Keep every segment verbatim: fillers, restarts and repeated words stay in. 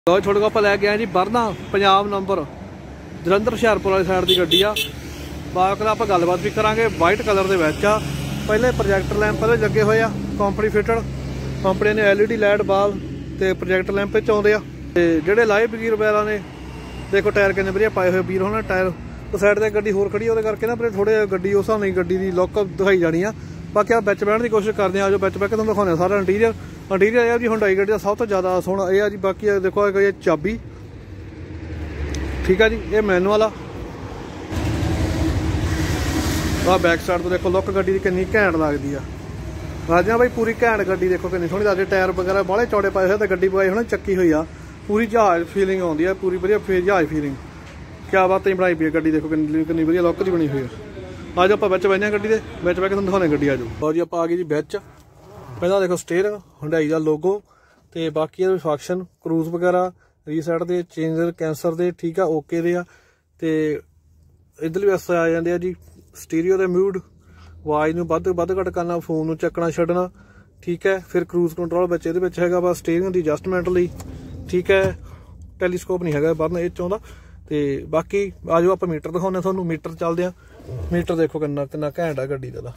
लो छोटे को आप लैके आए जी बरना पंजाब नंबर जलंधर हुशियारपुर वाली साइड की गड्डी आ। बाकी आप गलबात भी करांगे। वाइट कलर के विच आ। पहले प्रोजैक्टर लैंप पहले लगे हुए आ कंपनी फिटड। कंपनी ने एल ई डी लाइट बाल तो प्रोजैक्टर लैंप आते हैं। जोड़े लाए बीर वगैरह ने देखो टायर कितने वधिया पाए हुए बीर होना। टायर तो साइड से गड्डी होर खड़ी वो करके ना फिर थोड़े गड्डी उस हिसाब नहीं गड्डी की लुक दिखाई जानी आ। बाकी आप बिच बहन की कोशिश करते हैं। जो बिच बह के तुम दिखाने सारा इंटीरियर इंटीरियर है जी हुंडई गड्डी का सब तो ज़्यादा सोहना यह जी। बाकी देखो ये चाबी ठीक है जी। ये मैनुअल आ बैक साइड तो देखो लुक गड्डी की कितनी घैंट लगती है। राजा भाई पूरी घैंट गड्डी देखो कितनी सोहनी लगती। टायर वगैरह बाहले चौड़े पाए हुए तो गड्डी पाई होना चक्की हुई आ। पूरी जहाज फीलिंग आती है पूरी वधिया जहाज फीलिंग क्या बात ही बनाई पी है गड्डी। देखो कितनी कितनी वधिया लुक जी बनी हुई है। आज आप बच्चे बहने गड्डी के बच्च बह के तुम दिखाने गड्डी आज और जी आप आ गए जी बिच। पहला देखो स्टेयरिंग हुंडई का लोगो तो बाकी फंक्शन क्रूज वगैरह रीसैट के चेंजर कैंसर के ठीक है ओके दे आ। ते इधर भी आ जाते जी स्टीरियो के म्यूड आवाज़ में वध वध घट करना फोन में चकना छड्डना ठीक है। फिर क्रूज कंट्रोल बच्चे ये है बस स्टीयरिंग की एडजस्टमेंट ली ठीक है। टैलीस्कोप नहीं है बरना ये चाहता तो बाकी आ जाओ आप मीटर दिखाने थोनों मीटर चलते हैं। मीटर देखो कितना कितना घैंट है गड्डी का।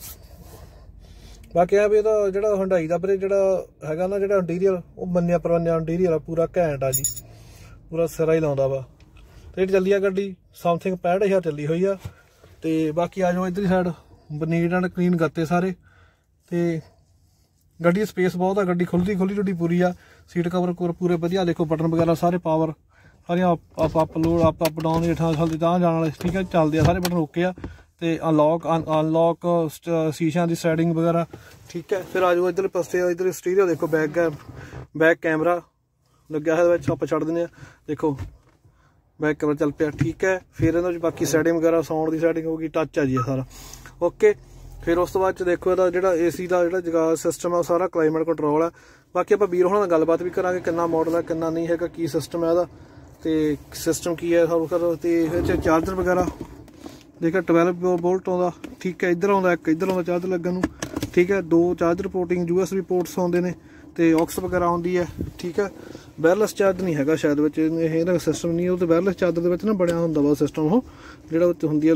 बाकी है भी जो हुंडई का फिर जो है ना जो इंटीरियर वो मन्निया परवन्निया इंटीरियर पूरा घैंट आ जी पूरा सिरा ही लाउंदा वा। तो चली है गड्डी समथिंग पैंठ हज़ार चली हुई है। तो बाकी आ जाओ इधर साइड नीट एंड क्लीन करते सारे। तो गड्डी स्पेस बहुत है गड्डी खुलती खुली टुटी पूरी आ। सीट कवर कवर पूरे वधिया देखो बटन वगैरह सारे पावर सारिया up up load up up down अठां साल जान जाने वाले ठीक है चलते हैं सारे बटन ओके आ। तो अनलॉक अनलॉक शीशा की सैटिंग वगैरह ठीक है। फिर आ जाओ इधर पासे इधर स्टीरियो देखो बैक बैक कैमरा लग्या है आप छड़ दें देखो बैक कैमरा चल पाया ठीक है। फिर इन्होंने बाकी सैटिंग वगैरह साउंड की सैटिंग होगी टच है जी सारा ओके। फिर उस तो बाद देखो यदा जो ए सी का जो जगा सिस्टम है सारा क्लाइमेट कंट्रोल है। बाकी आप वीर होना गलबात भी करा कितना मॉडल है कितना नहीं है की सिस्टम है तो सिस्टम की है सब कर चार्जर वगैरह देखिए ट्वेल्व वोल्ट आता ठीक है। इधर आता एक इधर आता चार्जर लगन ठीक है। दो charger porting U S B ports आते हैं तो ऑक्स वगैरह आती है ठीक है। वायरलैस चार्ज नहीं है शायद बच्चे सिस्टम नहीं है। तो वायरलैस चार्जर के ना बनया होंगे वा सिस्टम वो जो होंगी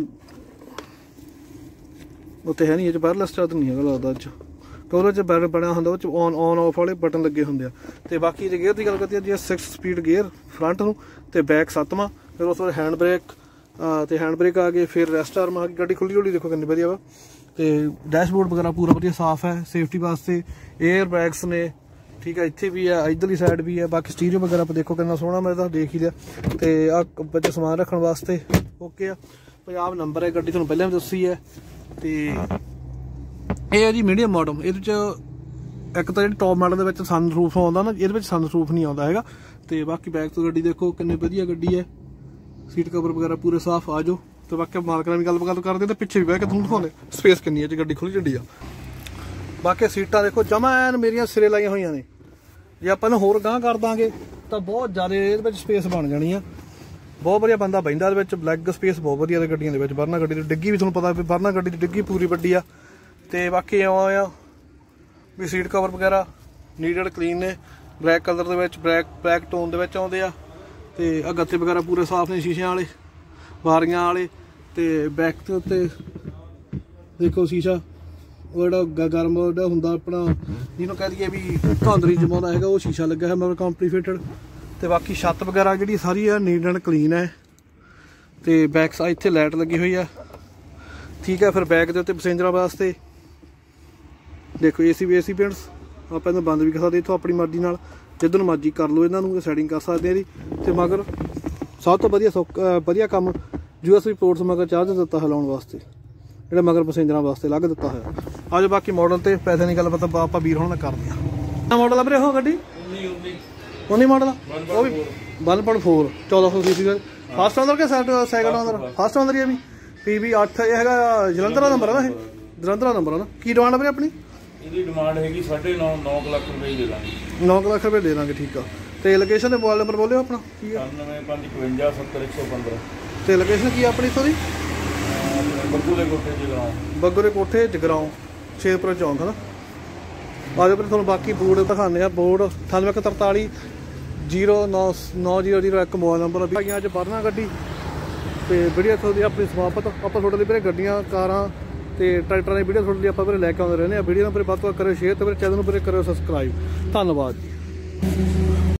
उत्ते है नहीं वायरलैस चार्जर नहीं है लगता अच क्योंकि बनया होंगे ऑन ऑन ऑफ वाले बटन लगे होंगे। तो बाकी जो गेयर की गल करते जी सिक्स स्पीड गेयर फ्रंट नूं तो बैक सत्तवां। फिर उस बाद हैंड ब्रेक तो हैंड ब्रेक आ गए। फिर रेस्ट आर्म आ गई गड्डी खुली खुली देखो कितनी वधिया वा। तो डैशबोर्ड वगैरह पूरा वधिया साफ है सेफ्टी वास्ते एयर बैग्स ने ठीक है। इत्थे भी है इधरली साइड भी है। बाकी स्टीरियो वगैरह पर देखो कितना सोहना मैं तो देख ही लिया। तो आ बच्चे समान रखने वास्ते ओके आ। पंजाब नंबर है गड्डी तुहानूं पहले भी दसी है। तो ये है जी मीडियम मॉडल ये एक तो जी टॉप मॉडल के सन रूफ आता ना ये सन रूफ नहीं आता है। तो बाकी बैक तो गड्डी देखो कितनी वधिया गड्डी है। सीट कवर वगैरह पूरे साफ आ जाओ। तो बाकी मालक भी गल गल करते तो पिछे भी बह के तुम दिखाने स्पेस कितनी है जी गड्डी खुली चढ़ी आ। बाकी सीटां देखो जमा एन मेरिया सिरे लाइया हुई ने जे आप होर गांह कर देंगे तो बहुत ज़्यादा ये स्पेस बन जानी है। बहुत वधिया बंदा बहिंदा लैग स्पेस बहुत वधिया गड्डियों के बरना गड्डी डिग्गी भी तुहानूं पता भी बरना गड्डी की डिग्गी पूरी वड्डी आ। तो बाकी इवें आ भी सीट कवर वगैरह नीट क्लीन ने ब्लैक कलर के ब्लैक ब्लैक टोन के आते आ। तो गत्ते वगैरह पूरे साफ ने शीशे वाले बारियां वाले। तो बैक के उत्ते देखो शीशा वो जो गर्म जो होंगे अपना जिन्हों कह दिए भी धुंध नहीं जमाता है वो शीशा लगा है मगर कंपनी फिटड। तो बाकी छत वगैरह जी सारी है नीट एंड क्लीन है। तो बैक साइड इत्थे लाइट लगी हुई है ठीक है। फिर बैक के उत्ते पैसेंजर वास्ते देखो ए सी बी ए सी पेंट्स आप इन्हें बंद भी कर सकते इतों अपनी मर्जी नाल जिधर मर्जी कर लो इन्हों सैटिंग कर सकते हैं। तो मगर सब तो वधिया सौख वधिया काम यू एस बी पोर्ट्स मगर चार्जर दिता है लाने वास्ते जो मगर पैसेंजर वास्ते अलग दिता है। आज बाकी मॉडल तो पैसे नहीं गल पता आप वीर होना करते हैं मॉडल है हो गड्डी उन्नी मॉडल वो भी वन पॉइंट फोर चौदह सौ सी सी फस्ट ऑनर के सैकंड ऑनर फस्ट ऑनर ही है भी पी वी अठ यह है जलंधर का नंबर है ना ये जलंधर का नंबर है ना की डिमांड है अपनी डिमांड हैगी साढ़े नौ नौ लाख रुपए दे देंगे नौ लाख रुपए दे देंगे ठीक है। तो लोकेशन तो मोबाइल नंबर बोलो अपना अठानवे पाँच इकवंजा सत्तर एक सौ पंद्रह। तो लोकेशन की अपनी सॉरी बग्गू के कोठे जगराओं बग्गू के कोठे जगराओं शेरपुर चौंक है ना। आज फिर थोड़ा बाकी बोर्ड दिखाने बोर्ड अठानवे एक तरताली ਜ਼ੀਰੋ ਨੌ ਨੌ ਜ਼ੀਰੋ ਜ਼ੀਰੋ ਇੱਕ ਮੋਬਾਈਲ ਨੰਬਰ ਆ। ਅੱਜ ਵਰਨਾ ਗੱਡੀ ਤੇ ਵੀਡੀਓ ਇੱਥੋਂ ਦੀ ਆਪਣੀ ਸਮਾਪਤ। ਆਪਾਂ ਤੁਹਾਡੇ ਲਈ ਵੀਰੇ ਗੱਡੀਆਂ, ਕਾਰਾਂ ਤੇ ਟਰੈਕਟਰਾਂ ਦੀ ਵੀਡੀਓ ਤੁਹਾਡੇ ਲਈ ਆਪਾਂ ਵੀਰੇ ਲੈ ਕੇ ਆਉਂਦੇ ਰਹਿੰਦੇ ਆ। ਵੀਡੀਓ ਨੂੰ ਵੀਰੇ ਵੱਧ ਤੋਂ ਵੱਧ ਕਰਿਓ ਸ਼ੇਅਰ ਤੇ ਵੀਰੇ ਚੈਨਲ ਨੂੰ ਵੀਰੇ ਕਰਿਓ ਸਬਸਕ੍ਰਾਈਬ। ਧੰਨਵਾਦ ਜੀ।